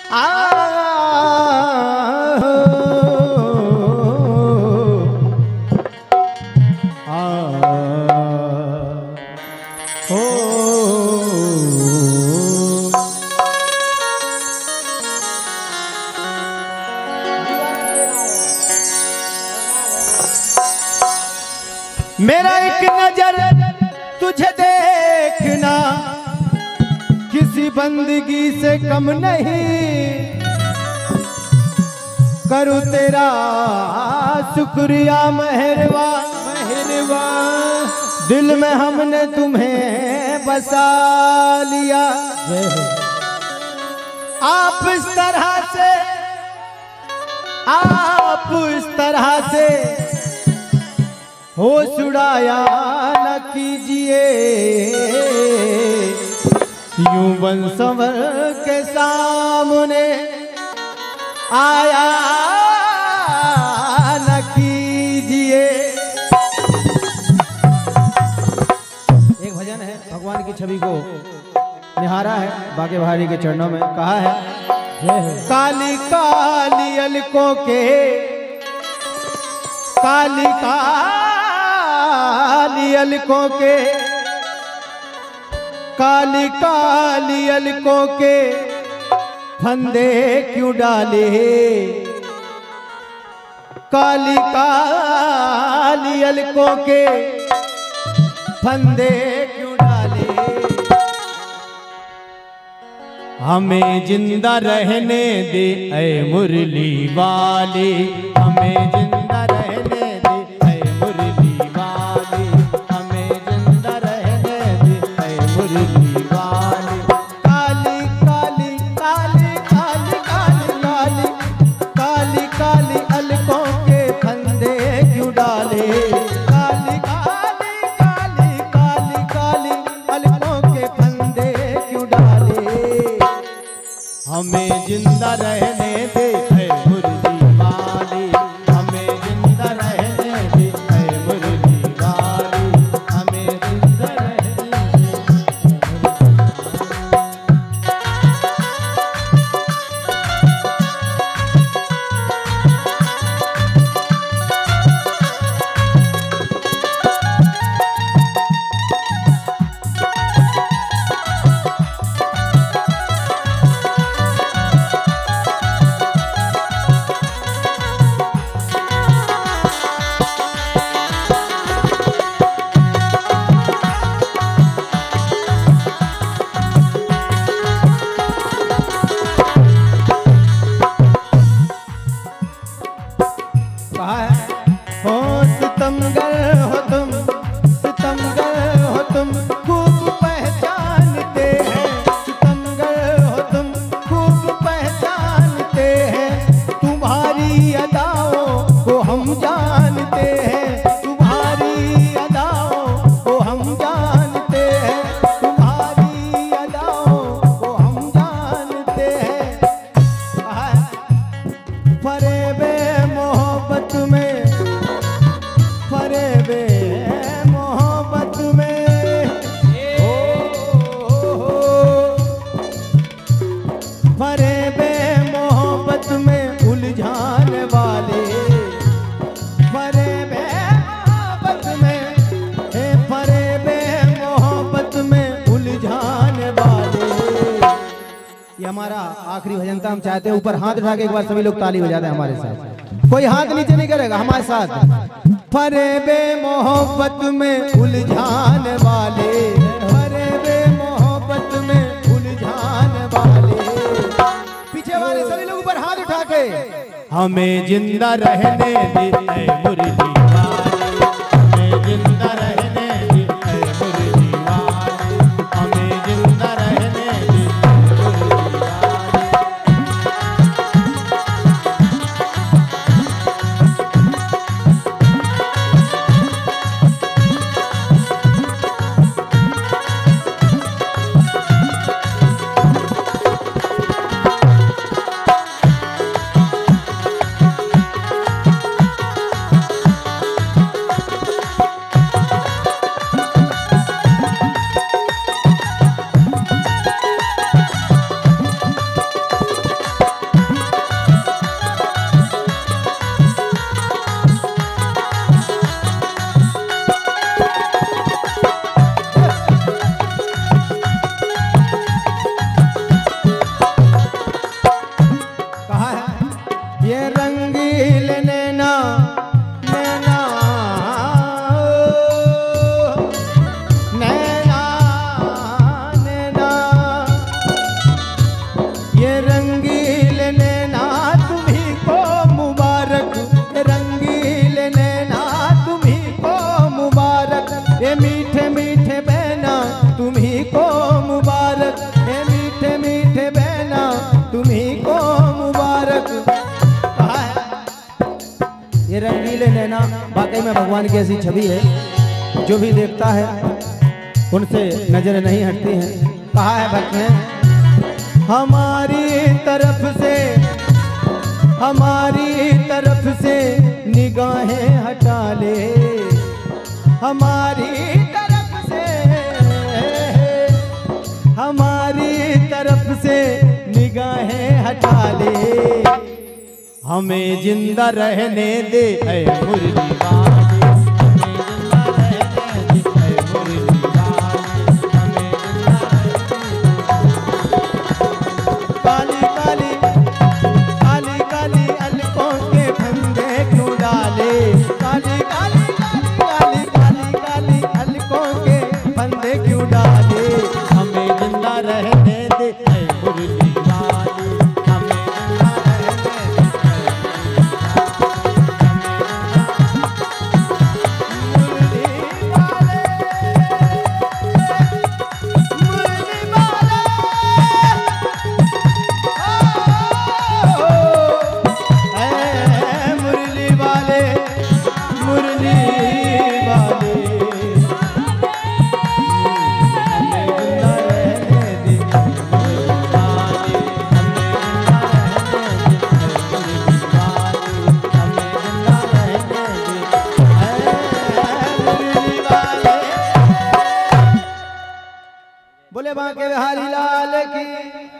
आ मेरा एक नजर तुझे देखना किसी बंदगी से कम नहीं, करूँ तेरा शुक्रिया मेहरबा मेहरबा, दिल में हमने तुम्हें बसा लिया। आप इस तरह से होश उड़ाया न कीजिए, यूं बन संवर के सामने आया न कीजिए। एक भजन है, भगवान की छवि को निहारा है, बाके बिहारी के चरणों में कहा है, काली काली अलकों के काली काली अलकों के काली काली अलकों के फंदे क्यों डाले, काली काली अलकों के फंदे क्यों डाले। हमें जिंदा रहने दे ऐ मुरली वाले, हमें जिंदा रहने दे ऐ मुरली वाले, हमें जिंदा रहने दे ऐ मुरली वाले। काली काली काली काली काली काली काली काली अलकों के फंदे क्यों डाले, काली काली काली काली काली अलकों के फंदे क्यों डाले। हमें जिंदा रहने दे ऐ मुरली वाले, हमें जिंदा रहने दे ऐ मुरली वाले, हमें जिंदा रहने हमारा आखिरी भजन था। हम चाहते हैं ऊपर हाथ उठा के एक बार सभी लोग ताली बजा दें हमारे साथ। कोई हाथ नीचे नहीं करेगा हमारे साथ। फरेबे मोहब्बत में उलझान वाले, फरेबे मोहब्बत में उलझान वाले। पीछे वाले सभी लोग ऊपर हाथ उठा के हमें जिंदा रहने दे ऐ मुरली वाले, हमें जिंदा रहने दे ऐ मुरली वाले, हमें जिंदा रहने दे वाकई में भगवान की ऐसी छवि है, जो भी देखता है उनसे नजर नहीं हटती हैं। कहा है भक्त ने, हमारी तरफ से निगाहें हटा ले, हमारी तरफ से निगाहें हटा ले, हमें जिंदा रहने दे ऐ मुरली वाले, हमें जिंदा रहने दे ऐ मुरली वाले, हमें जिंदा रहने दे। काली काली काली काली अलकों के फंदे क्यों डाले, काली काली काली काली काली अलकों के फंदे क्यों डाले, हमें जिंदा रहने दे ऐ मुरली वाले, हमें जिंदा रहने बोले बांके बिहारी लाल की।